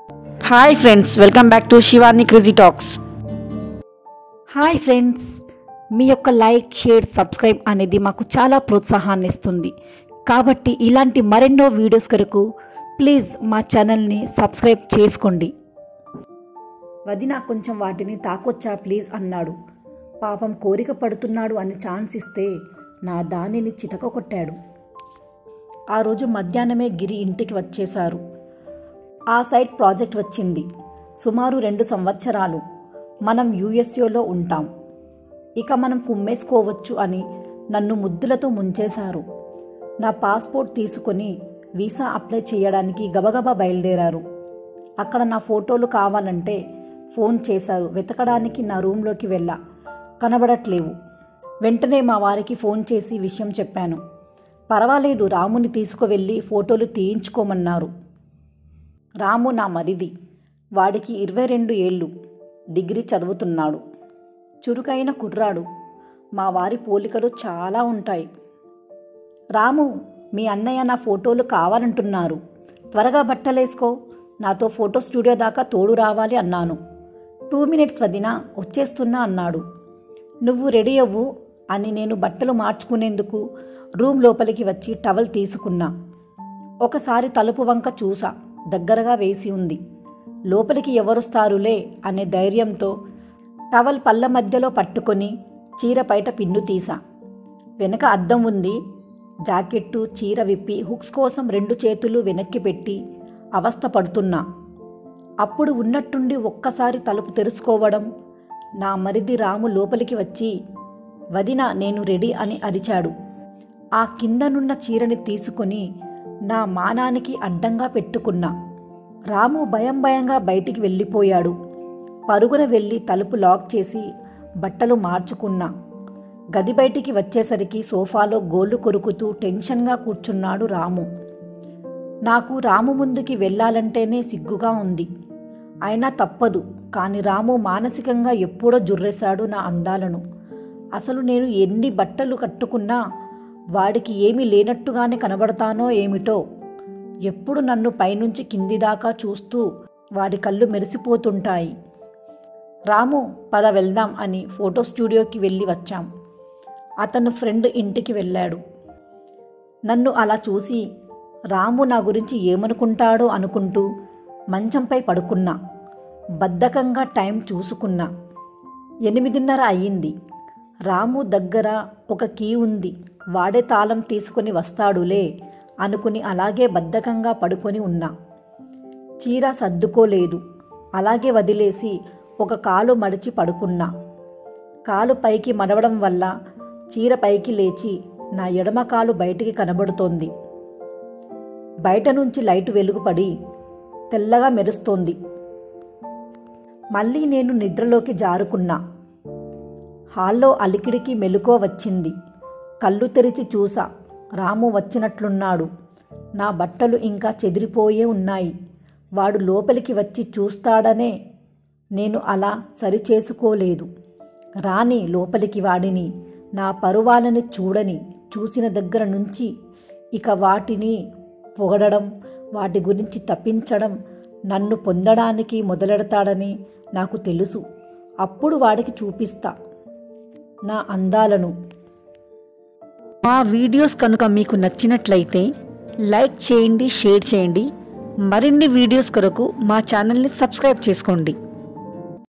Hi friends, welcome back to Shivani crazy talks. Hi friends, మీ యొక్క like, share, subscribe అనేది మాకు చాలా ప్రోత్సాహాన్ని ఇస్తుంది. కాబట్టి ఇలాంటి మరెన్నో వీడియోస్ కొరకు ప్లీజ్ మా ఛానల్ని సబ్స్క్రైబ్ చేసుకోండి. వదిన కొంచెం వాటిని తాకొచ్చా ప్లీజ్ అన్నాడు. పాపం కోరిక పడుతున్నాడు అని ఛాన్స్ ఇస్తే నా దానిని చితక కొట్టాడు. ఆ రోజు మధ్యాహ్నమే గిరి ఇంటికి వచ్చేశారు. ఆ సైట్ ప్రాజెక్ట్ వచ్చింది. సుమారు 2 సంవత్సరాలు మనం యుఎస్ఏలో ఉంటాం, ఇక మనం కుమ్మేసుకోవచ్చు అని నన్ను ముద్దులతో ముంచేశారు. నా పాస్పోర్ట్ తీసుకొని వీసా అప్లై చేయడానికి గబగబా బయలుదేరారు. అక్కడ నా ఫోటోలు కావాలంటే ఫోన్ చేశారు. వెతకడానికి నా రూమ్లోకి వెళ్ళా, కనబడట్లేవు. వెంటనే మా వారికి ఫోన్ చేసి విషయం చెప్పాను. పర్వాలేదు, రాముని తీసుకువెళ్ళి ఫోటోలు తీయించుకోమన్నారు. రాము నా మరిది, వాడికి 22 ఏళ్ళు, డిగ్రీ చదువుతున్నాడు. చురుకైన కుర్రాడు. మా వారి పోలికలు చాలా ఉంటాయి. రాము, మీ అన్నయ్య నా ఫోటోలు కావాలంటున్నారు, త్వరగా బట్టలేసుకో, నాతో ఫోటో స్టూడియో దాకా తోడు రావాలి అన్నాను. 2 మినిట్స్ వదినా, వచ్చేస్తున్నా అన్నాడు. నువ్వు రెడీ అవ్వు అని నేను బట్టలు మార్చుకునేందుకు రూమ్ లోపలికి వచ్చి టవల్ తీసుకున్నా. ఒకసారి తలుపు వంక చూసా, దగ్గరగా వేసి ఉంది. లోపలికి ఎవరొస్తారులే అనే ధైర్యంతో టవల్ పళ్ళ మధ్యలో పట్టుకొని చీర బయట పిన్ను తీసా. వెనక అద్దం ఉంది. జాకెట్టు, చీర విప్పి హుక్స్ కోసం 2 చేతులు వెనక్కి పెట్టి అవస్థ పడుతున్నా. అప్పుడు ఉన్నట్టుండి ఒక్కసారి తలుపు తెరుచుకోవడం. నా మరిది రాము లోపలికి వచ్చి, వదిన నేను రెడీ అని అరిచాడు. ఆ కిందనున్న చీరని తీసుకొని నా మానానికి అడ్డంగా పెట్టుకున్నా. రాము భయంగా బయటికి వెళ్ళిపోయాడు. పరుగున వెళ్ళి తలుపు లాక్ చేసి బట్టలు మార్చుకున్నా. గది బయటికి వచ్చేసరికి సోఫాలో గోళ్ళు కొరుకుతూ టెన్షన్గా కూర్చున్నాడు రాము. నాకు రాము ముందుకి వెళ్ళాలంటేనే సిగ్గుగా ఉంది. అయినా తప్పదు. కానీ రాము మానసికంగా ఎప్పుడో జుర్రేశాడు నా అందాలను. అసలు నేను ఎన్ని బట్టలు కట్టుకున్నా వాడికి ఏమీ లేనట్టుగానే కనబడతానో ఏమిటో. ఎప్పుడు నన్ను పైనుంచి కింది దాకా చూస్తూ వాడి కళ్ళు మెరిసిపోతుంటాయి. రాము, పద వెళ్దాం అని ఫోటో స్టూడియోకి వెళ్ళి వచ్చాం. అతను ఫ్రెండ్ ఇంటికి వెళ్ళాడు. నన్ను అలా చూసి రాము నా గురించి ఏమనుకుంటాడో అనుకుంటూ మంచంపై పడుకున్నా. బద్ధకంగా టైం చూసుకున్నా. 8:30 అయ్యింది. రాము దగ్గర ఒక కీ ఉంది, వాడే తాళం తీసుకొని వస్తాడులే అనుకుని అలాగే బద్ధకంగా పడుకొని ఉన్నా. చీర సర్దుకోలేదు, అలాగే వదిలేసి ఒక కాలు మడిచి పడుకున్నా. కాలు పైకి మడవడం వల్ల చీర పైకి లేచి నా ఎడమ కాలు బయటికి కనబడుతోంది. బయట నుంచి లైటు వెలుగుపడి తెల్లగా మెరుస్తోంది. మళ్ళీ నేను నిద్రలోకి జారుకున్నా. హాల్లో అలికిడికి మెలకువ వచ్చింది. కళ్ళు తెరిచి చూసా. రాము వచ్చినట్లున్నాడు. నా బట్టలు ఇంకా చెదిరిపోయే ఉన్నాయి. వాడు లోపలికి వచ్చి చూస్తాడనే నేను అలా సరిచేసుకోలేదు. రాని లోపలికి వాడిని, నా పరువాలని చూడని, చూసిన దగ్గర నుంచి ఇక వాటిని పొగడడం, వాటి గురించి తప్పించడం, నన్ను పొందడానికి మొదలెడతాడని నాకు తెలుసు. అప్పుడు వాడికి చూపిస్తా నా అందాలను. మా వీడియోస్ కనుక మీకు నచ్చినట్లయితే లైక్ చేయండి, షేర్ చేయండి. మరిన్ని వీడియోస్ కొరకు మా ఛానల్ని సబ్స్క్రైబ్ చేసుకోండి.